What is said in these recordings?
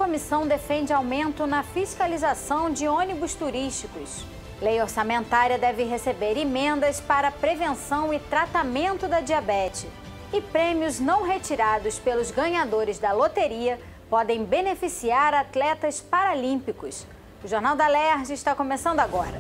comissão defende aumento na fiscalização de ônibus turísticos. Lei orçamentária deve receber emendas para prevenção e tratamento da diabetes. E prêmios não retirados pelos ganhadores da loteria podem beneficiar atletas paralímpicos. O Jornal da Alerj está começando agora.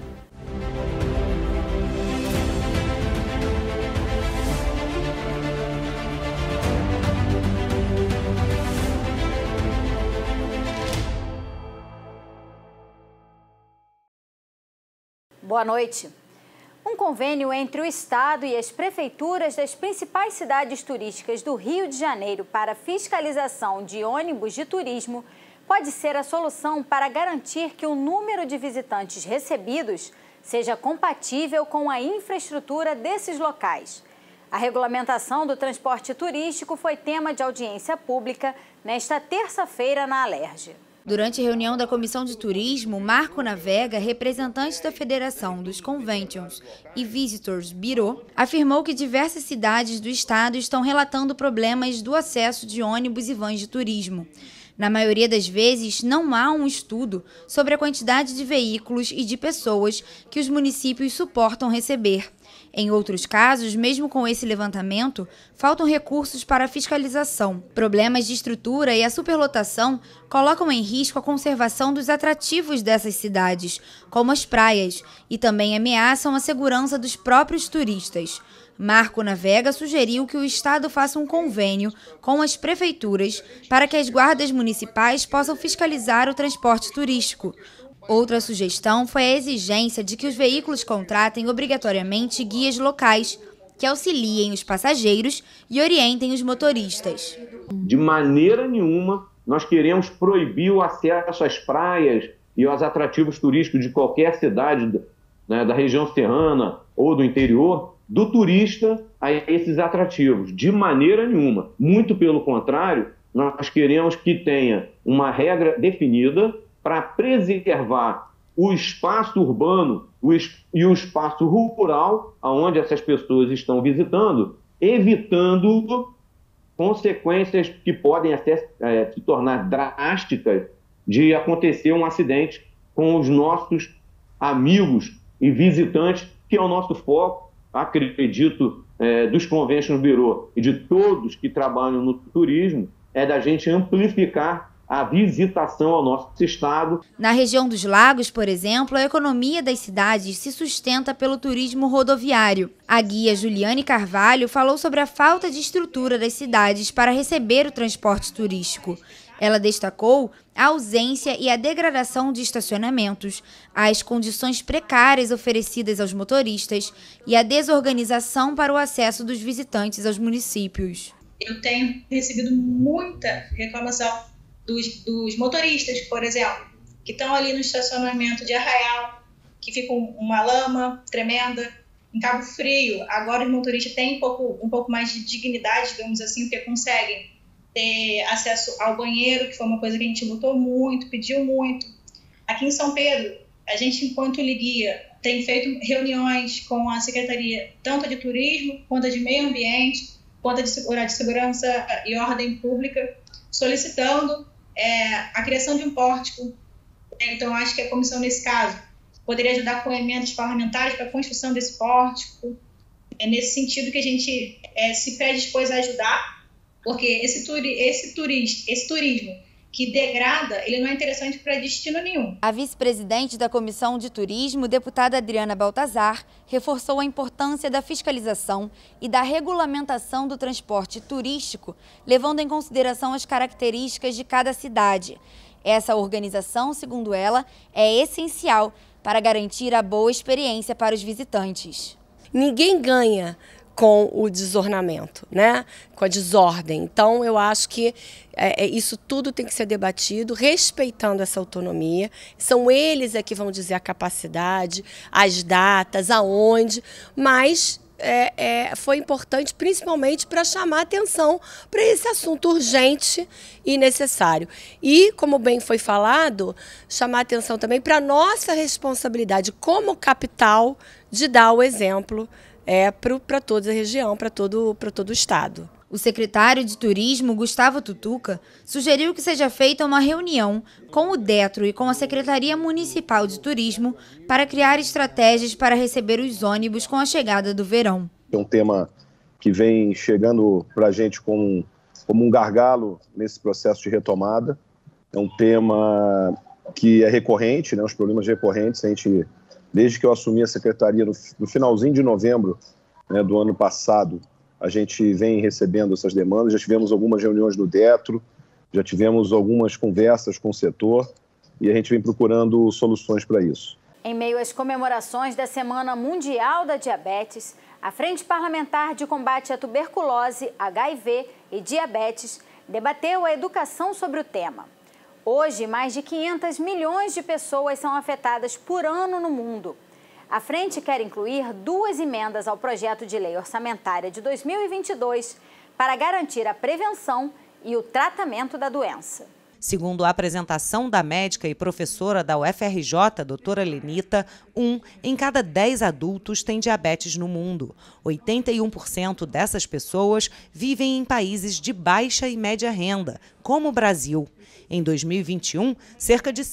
Boa noite. Um convênio entre o Estado e as prefeituras das principais cidades turísticas do Rio de Janeiro para fiscalização de ônibus de turismo pode ser a solução para garantir que o número de visitantes recebidos seja compatível com a infraestrutura desses locais. A regulamentação do transporte turístico foi tema de audiência pública nesta terça-feira na Alerj. Durante a reunião da Comissão de Turismo, Marco Navega, representante da Federação dos Conventions e Visitors Bureau, afirmou que diversas cidades do estado estão relatando problemas do acesso de ônibus e vans de turismo. Na maioria das vezes, não há um estudo sobre a quantidade de veículos e de pessoas que os municípios suportam receber. Em outros casos, mesmo com esse levantamento, faltam recursos para a fiscalização. Problemas de estrutura e a superlotação colocam em risco a conservação dos atrativos dessas cidades, como as praias, e também ameaçam a segurança dos próprios turistas. Marco Navega sugeriu que o Estado faça um convênio com as prefeituras para que as guardas municipais possam fiscalizar o transporte turístico. Outra sugestão foi a exigência de que os veículos contratem obrigatoriamente guias locais, que auxiliem os passageiros e orientem os motoristas. De maneira nenhuma, nós queremos proibir o acesso às praias e aos atrativos turísticos de qualquer cidade, né, da região serrana ou do interior, do turista a esses atrativos. De maneira nenhuma. Muito pelo contrário, nós queremos que tenha uma regra definida para preservar o espaço urbano e o espaço rural onde essas pessoas estão visitando, evitando consequências que podem até se tornar drásticas de acontecer um acidente com os nossos amigos e visitantes, que é o nosso foco, acredito, dos Convention Bureau e de todos que trabalham no turismo, é da gente amplificar a visitação ao nosso estado. Na região dos lagos, por exemplo, a economia das cidades se sustenta pelo turismo rodoviário. A guia Juliane Carvalho falou sobre a falta de estrutura das cidades para receber o transporte turístico. Ela destacou a ausência e a degradação de estacionamentos, as condições precárias oferecidas aos motoristas e a desorganização para o acesso dos visitantes aos municípios. Eu tenho recebido muita reclamação dos motoristas, por exemplo, que estão ali no estacionamento de Arraial, que fica uma lama tremenda, em Cabo Frio. Agora os motoristas têm um pouco mais de dignidade, digamos assim, porque conseguem ter acesso ao banheiro, que foi uma coisa que a gente lutou muito, pediu muito. Aqui em São Pedro, a gente, enquanto Liguia, tem feito reuniões com a Secretaria, tanto de Turismo, quanto de Meio Ambiente, quanto de Segurança e Ordem Pública, solicitando a criação de um pórtico. Então, acho que a comissão, nesse caso, poderia ajudar com emendas parlamentares para a construção desse pórtico. É nesse sentido que a gente se predispôs a ajudar, porque esse turismo que degrada, ele não é interessante para destino nenhum. A vice-presidente da Comissão de Turismo, deputada Adriana Baltazar, reforçou a importância da fiscalização e da regulamentação do transporte turístico, levando em consideração as características de cada cidade. Essa organização, segundo ela, é essencial para garantir a boa experiência para os visitantes. Ninguém ganha com o desornamento, né? Com a desordem. Então, eu acho que isso tudo tem que ser debatido, respeitando essa autonomia. São eles que vão dizer a capacidade, as datas, aonde, mas foi importante principalmente para chamar atenção para esse assunto urgente e necessário. E, como bem foi falado, chamar atenção também para a nossa responsabilidade como capital de dar o exemplo para toda a região, para todo o estado. O secretário de Turismo, Gustavo Tutuca, sugeriu que seja feita uma reunião com o Detro e com a Secretaria Municipal de Turismo para criar estratégias para receber os ônibus com a chegada do verão. É um tema que vem chegando para a gente como um gargalo nesse processo de retomada. É um tema que é recorrente, né, os problemas recorrentes. Desde que eu assumi a secretaria no finalzinho de novembro, né, do ano passado, a gente vem recebendo essas demandas. Já tivemos algumas reuniões no Detro, já tivemos algumas conversas com o setor e a gente vem procurando soluções para isso. Em meio às comemorações da Semana Mundial da Diabetes, a Frente Parlamentar de Combate à Tuberculose, HIV e Diabetes debateu a educação sobre o tema. Hoje, mais de 500 milhões de pessoas são afetadas por ano no mundo. A frente quer incluir 2 emendas ao projeto de lei orçamentária de 2022 para garantir a prevenção e o tratamento da doença. Segundo a apresentação da médica e professora da UFRJ, doutora Lenita, 1 em cada 10 adultos tem diabetes no mundo. 81% dessas pessoas vivem em países de baixa e média renda, como o Brasil. Em 2021, cerca de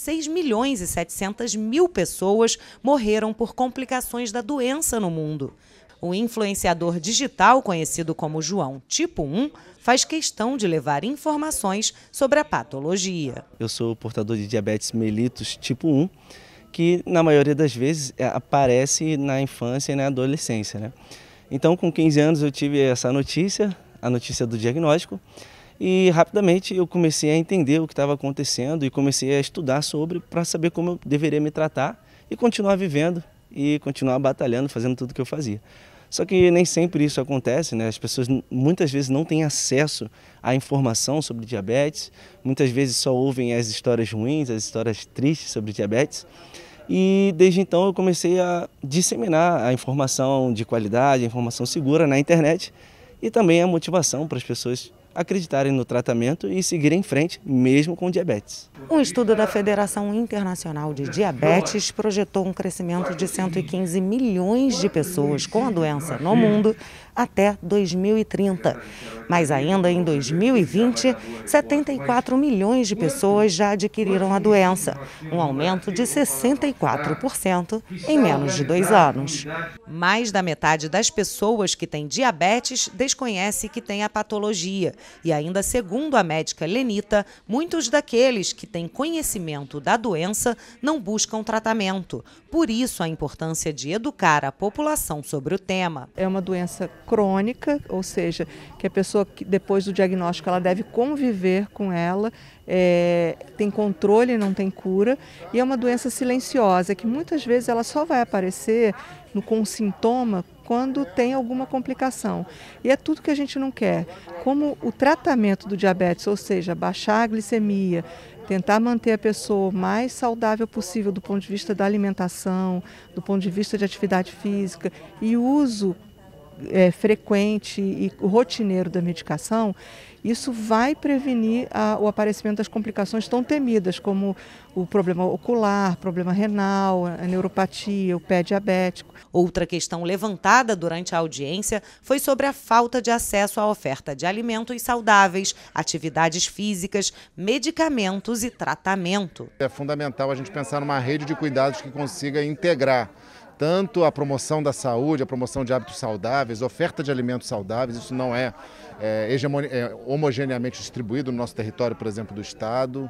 6.700.000 pessoas morreram por complicações da doença no mundo. O influenciador digital, conhecido como João Tipo 1, faz questão de levar informações sobre a patologia. Eu sou portador de diabetes mellitus tipo 1, que na maioria das vezes aparece na infância e na adolescência, né? Então, com 15 anos eu tive essa notícia, a notícia do diagnóstico, e rapidamente eu comecei a entender o que estava acontecendo e comecei a estudar sobre para saber como eu deveria me tratar e continuar vivendo e continuar batalhando, fazendo tudo o que eu fazia. Só que nem sempre isso acontece, né? As pessoas muitas vezes não têm acesso à informação sobre diabetes, muitas vezes só ouvem as histórias ruins, as histórias tristes sobre diabetes. E desde então eu comecei a disseminar a informação de qualidade, a informação segura na internet e também a motivação para as pessoas acreditarem no tratamento e seguirem em frente, mesmo com diabetes. Um estudo da Federação Internacional de Diabetes projetou um crescimento de 115 milhões de pessoas com a doença no mundo até 2030. Mas ainda em 2020, 74 milhões de pessoas já adquiriram a doença, um aumento de 64% em menos de 2 anos. Mais da metade das pessoas que têm diabetes desconhece que tem a patologia. E ainda segundo a médica Lenita, muitos daqueles que têm conhecimento da doença não buscam tratamento. Por isso a importância de educar a população sobre o tema. É uma doença crônica, ou seja, que a pessoa, depois do diagnóstico, ela deve conviver com ela, tem controle, não tem cura, e é uma doença silenciosa, que muitas vezes ela só vai aparecer com sintoma quando tem alguma complicação. E é tudo que a gente não quer. Como o tratamento do diabetes, ou seja, baixar a glicemia, tentar manter a pessoa o mais saudável possível do ponto de vista da alimentação, do ponto de vista de atividade física e uso frequente e rotineiro da medicação, isso vai prevenir o aparecimento das complicações tão temidas, como o problema ocular, problema renal, a neuropatia, o pé diabético. Outra questão levantada durante a audiência foi sobre a falta de acesso à oferta de alimentos saudáveis, atividades físicas, medicamentos e tratamento. É fundamental a gente pensar numa rede de cuidados que consiga integrar tanto a promoção da saúde, a promoção de hábitos saudáveis, oferta de alimentos saudáveis. Isso não é homogeneamente distribuído no nosso território, por exemplo, do Estado.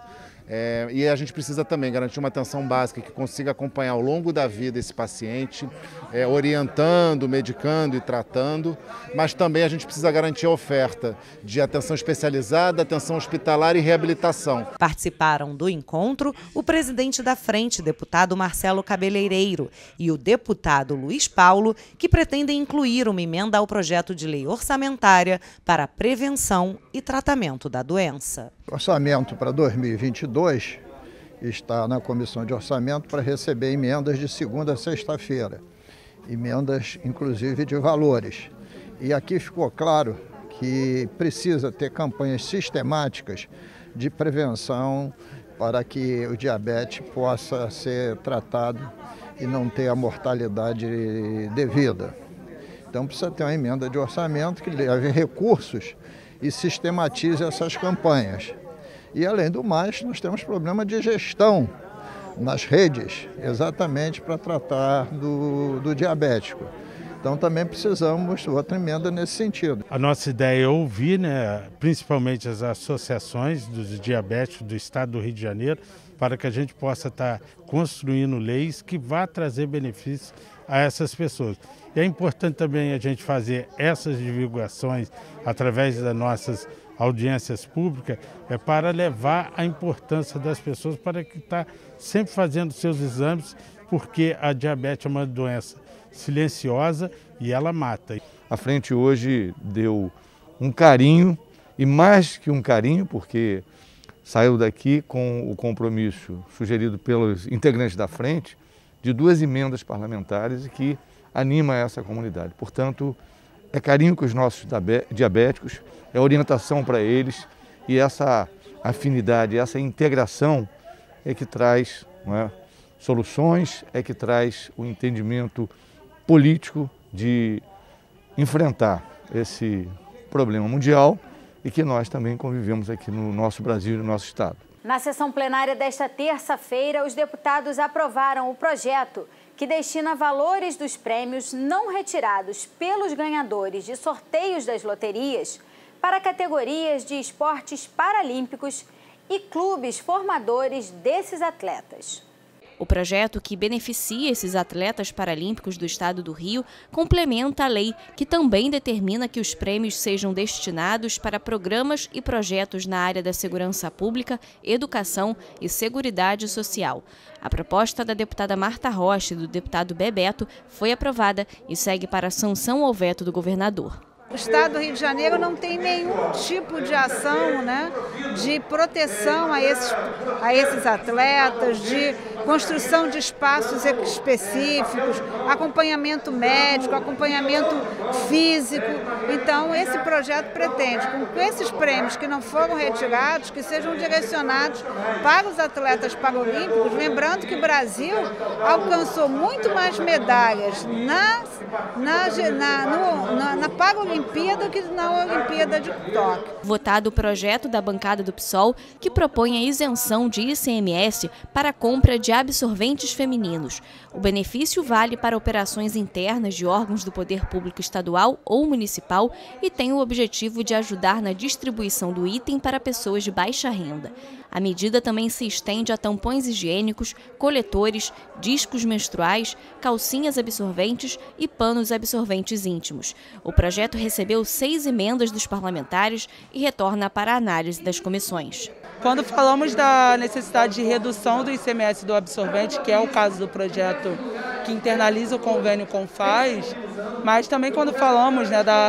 E a gente precisa também garantir uma atenção básica que consiga acompanhar ao longo da vida esse paciente, orientando, medicando e tratando, mas também a gente precisa garantir a oferta de atenção especializada, atenção hospitalar e reabilitação. Participaram do encontro o presidente da frente, deputado Marcelo Cabeleireiro, e o deputado Luiz Paulo, que pretendem incluir uma emenda ao projeto de lei orçamentária para a prevenção e tratamento da doença. O orçamento para 2022 está na Comissão de Orçamento para receber emendas de segunda a sexta-feira, emendas inclusive de valores. E aqui ficou claro que precisa ter campanhas sistemáticas de prevenção para que o diabetes possa ser tratado e não ter a mortalidade devida. Então precisa ter uma emenda de orçamento que leve recursos e sistematize essas campanhas. E além do mais, nós temos problema de gestão nas redes, exatamente para tratar do diabético. Então também precisamos outra emenda nesse sentido. A nossa ideia é ouvir, principalmente as associações dos diabéticos do estado do Rio de Janeiro, para que a gente possa estar construindo leis que vá trazer benefícios a essas pessoas. E é importante também a gente fazer essas divulgações através das nossas audiências públicas, para levar a importância das pessoas para que estar sempre fazendo seus exames, porque a diabetes é uma doença silenciosa e ela mata. A frente hoje deu um carinho, e mais que um carinho, porque saiu daqui com o compromisso sugerido pelos integrantes da frente de 2 emendas parlamentares que anima essa comunidade. Portanto, é carinho com os nossos diabéticos, é orientação para eles, e essa afinidade, essa integração é que traz soluções, é que traz o entendimento político de enfrentar esse problema mundial e que nós também convivemos aqui no nosso Brasil e no nosso estado. Na sessão plenária desta terça-feira, os deputados aprovaram o projeto que destina valores dos prêmios não retirados pelos ganhadores de sorteios das loterias para categorias de esportes paralímpicos e clubes formadores desses atletas. O projeto que beneficia esses atletas paralímpicos do estado do Rio complementa a lei que também determina que os prêmios sejam destinados para programas e projetos na área da segurança pública, educação e seguridade social. A proposta da deputada Marta Rocha e do deputado Bebeto foi aprovada e segue para a sanção ao veto do governador. O estado do Rio de Janeiro não tem nenhum tipo de ação, de proteção a esses atletas, de construção de espaços específicos, acompanhamento médico, acompanhamento físico. Então, esse projeto pretende, com esses prêmios que não foram retirados, que sejam direcionados para os atletas paralímpicos, lembrando que o Brasil alcançou muito mais medalhas na Paralimpíada do que na Olimpíada de Tóquio. Votado o projeto da bancada do PSOL que propõe a isenção de ICMS para a compra de absorventes femininos. O benefício vale para operações internas de órgãos do poder público estadual ou municipal e tem o objetivo de ajudar na distribuição do item para pessoas de baixa renda. A medida também se estende a tampões higiênicos, coletores, discos menstruais, calcinhas absorventes e panos absorventes íntimos. O projeto recebeu 6 emendas dos parlamentares e retorna para a análise das comissões. Quando falamos da necessidade de redução do ICMS do absorvente, que é o caso do projeto que internaliza o convênio com o FAS, mas também quando falamos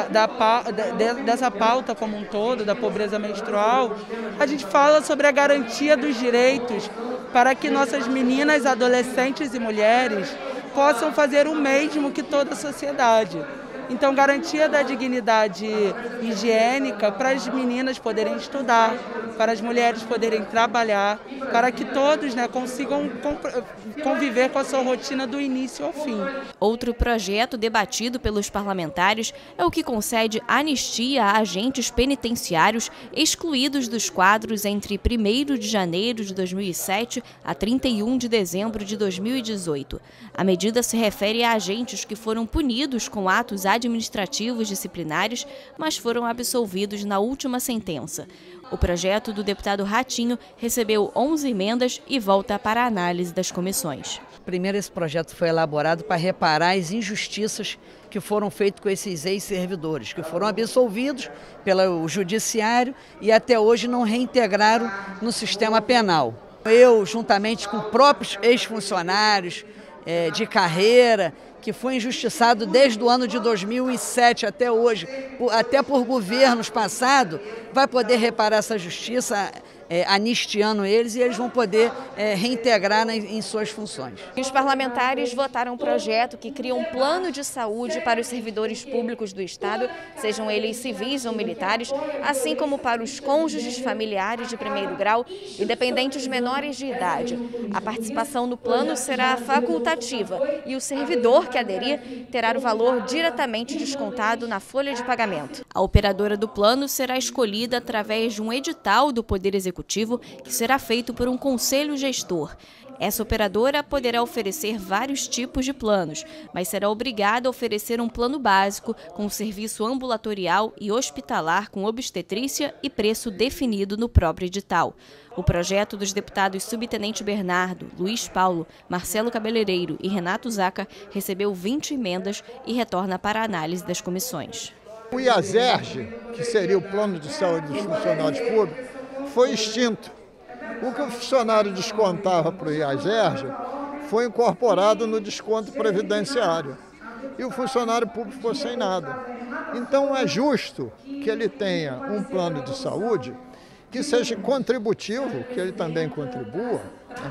dessa pauta como um todo, da pobreza menstrual, a gente fala sobre a garantia dos direitos para que nossas meninas, adolescentes e mulheres possam fazer o mesmo que toda a sociedade. Então, garantia da dignidade higiênica para as meninas poderem estudar, para as mulheres poderem trabalhar, para que todos consigam conviver com a sua rotina do início ao fim. Outro projeto debatido pelos parlamentares é o que concede anistia a agentes penitenciários excluídos dos quadros entre 1º de janeiro de 2007 a 31 de dezembro de 2018. A medida se refere a agentes que foram punidos com atos administrativos disciplinares, mas foram absolvidos na última sentença. O projeto do deputado Ratinho recebeu 11 emendas e volta para a análise das comissões. Primeiro, esse projeto foi elaborado para reparar as injustiças que foram feitas com esses ex-servidores, que foram absolvidos pelo judiciário e até hoje não reintegraram no sistema penal. Eu, juntamente com próprios ex-funcionários de carreira, que foi injustiçado desde o ano de 2007 até hoje, até por governos passados, vai poder reparar essa justiça anistiando eles e eles vão poder reintegrar em suas funções. Os parlamentares votaram um projeto que cria um plano de saúde para os servidores públicos do Estado, sejam eles civis ou militares, assim como para os cônjuges familiares de primeiro grau e dependentes menores de idade. A participação no plano será facultativa e o servidor que aderir terá o valor diretamente descontado na folha de pagamento. A operadora do plano será escolhida através de um edital do Poder Executivo que será feito por um conselho gestor. Essa operadora poderá oferecer vários tipos de planos, mas será obrigada a oferecer um plano básico com serviço ambulatorial e hospitalar com obstetrícia e preço definido no próprio edital. O projeto dos deputados Subtenente Bernardo, Luiz Paulo, Marcelo Cabeleireiro e Renato Zaca recebeu 20 emendas e retorna para a análise das comissões. O IASERJ, que seria o plano de saúde dos funcionários públicos, foi extinto. O que o funcionário descontava para o IASERJ foi incorporado no desconto previdenciário. E o funcionário público ficou sem nada. Então é justo que ele tenha um plano de saúde que seja contributivo, que ele também contribua, né?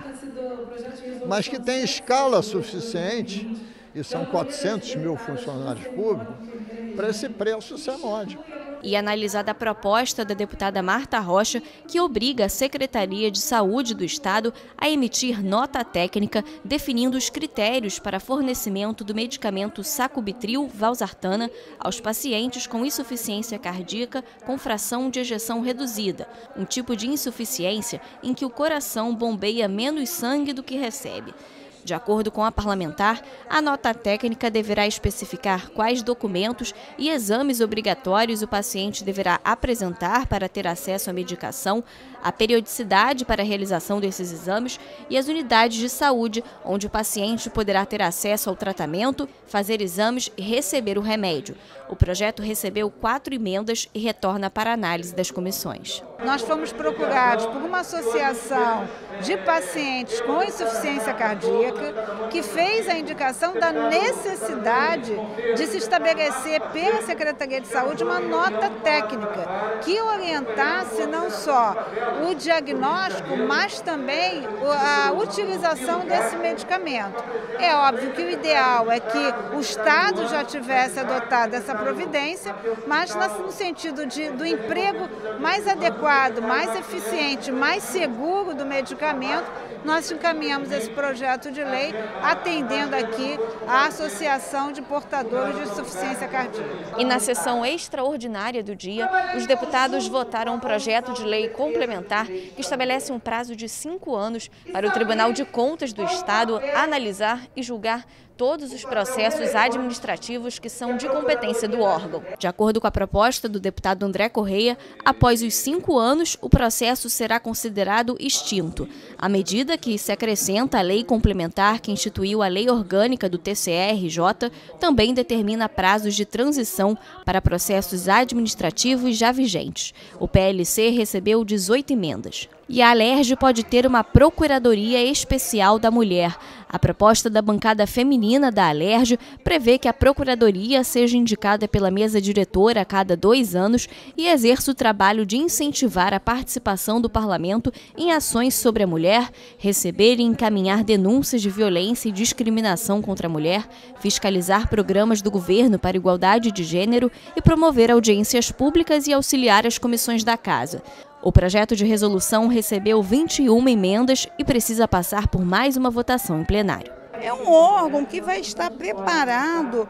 Mas que tenha escala suficiente, e são 400 mil funcionários públicos, para esse preço ser módico. E analisada a proposta da deputada Marta Rocha, que obriga a Secretaria de Saúde do Estado a emitir nota técnica definindo os critérios para fornecimento do medicamento sacubitril/valsartana aos pacientes com insuficiência cardíaca com fração de ejeção reduzida, um tipo de insuficiência em que o coração bombeia menos sangue do que recebe. De acordo com a parlamentar, a nota técnica deverá especificar quais documentos e exames obrigatórios o paciente deverá apresentar para ter acesso à medicação, a periodicidade para a realização desses exames e as unidades de saúde onde o paciente poderá ter acesso ao tratamento, fazer exames e receber o remédio. O projeto recebeu 4 emendas e retorna para a análise das comissões. Nós fomos procurados por uma associação de pacientes com insuficiência cardíaca que fez a indicação da necessidade de se estabelecer pela Secretaria de Saúde uma nota técnica que orientasse não só o diagnóstico, mas também a utilização desse medicamento. É óbvio que o ideal é que o Estado já tivesse adotado essa providência, mas no sentido do emprego mais adequado, mais eficiente, mais seguro do medicamento, nós encaminhamos esse projeto de lei atendendo aqui a Associação de Portadores de Insuficiência Cardíaca. E na sessão extraordinária do dia, os deputados votaram um projeto de lei complementar que estabelece um prazo de 5 anos para o Tribunal de Contas do Estado analisar e julgar todos os processos administrativos que são de competência do órgão. De acordo com a proposta do deputado André Correia, após os 5 anos, o processo será considerado extinto. A medida que se acrescenta à lei complementar que instituiu a lei orgânica do TCE-RJ também determina prazos de transição para processos administrativos já vigentes. O PLC recebeu 18 emendas. E a Alerj pode ter uma Procuradoria Especial da Mulher. A proposta da bancada feminina da Alerj prevê que a Procuradoria seja indicada pela mesa diretora a cada 2 anos e exerça o trabalho de incentivar a participação do parlamento em ações sobre a mulher, receber e encaminhar denúncias de violência e discriminação contra a mulher, fiscalizar programas do governo para igualdade de gênero e promover audiências públicas e auxiliar as comissões da Casa. O projeto de resolução recebeu 21 emendas e precisa passar por mais uma votação em plenário. É um órgão que vai estar preparado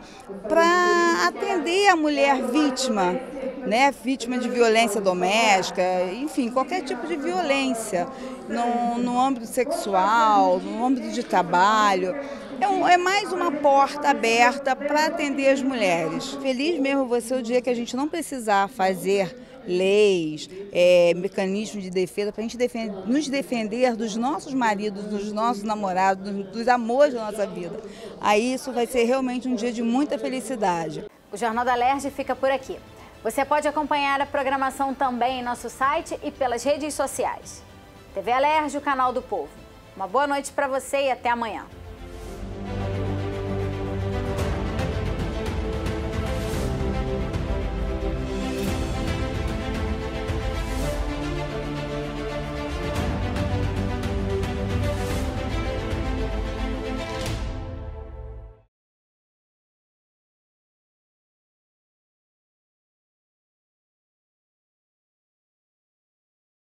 para atender a mulher vítima, né? Vítima de violência doméstica, enfim, qualquer tipo de violência, no âmbito sexual, no âmbito de trabalho. É mais uma porta aberta para atender as mulheres. Feliz mesmo vai ser o dia que a gente não precisar fazer leis, mecanismos de defesa, para a gente nos defender dos nossos maridos, dos nossos namorados, dos amores da nossa vida. Aí isso vai ser realmente um dia de muita felicidade. O Jornal da Alerj fica por aqui. Você pode acompanhar a programação também em nosso site e pelas redes sociais. TV Alerj, o canal do povo. Uma boa noite para você e até amanhã.